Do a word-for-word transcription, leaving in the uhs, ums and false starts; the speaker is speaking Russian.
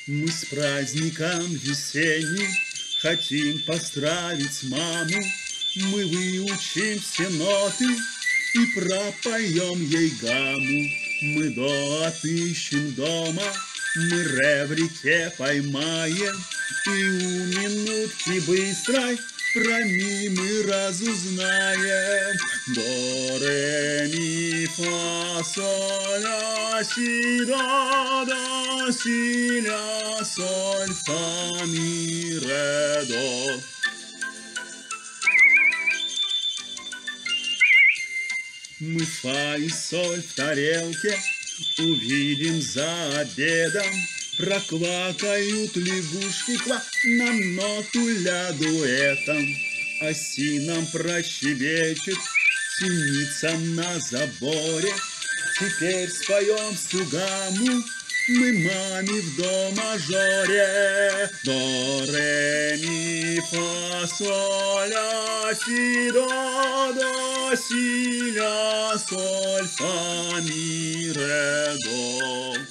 Мы с праздником весенним хотим поздравить маму. Мы выучим все ноты и пропоем ей гамму. Мы до отыщем дома, мы ре в реке поймаем, и у минутки быстрой про ми мы разузнаем. До, ре, ми, фа, соль, ля, си, до, до, си, ля, соль, фа, ми, ре, до. Мы фа и соль в тарелке увидим за обедом. Проквакают лягушки ква нам ноту ля дуэтом. А си нам прощебечет синица на заборе. Теперь споем всю гамму мы маме в до мажоре. До, ре, ми, фа, соль, ля, си, до, до, си, ля, соль, фа, ми, ре, до.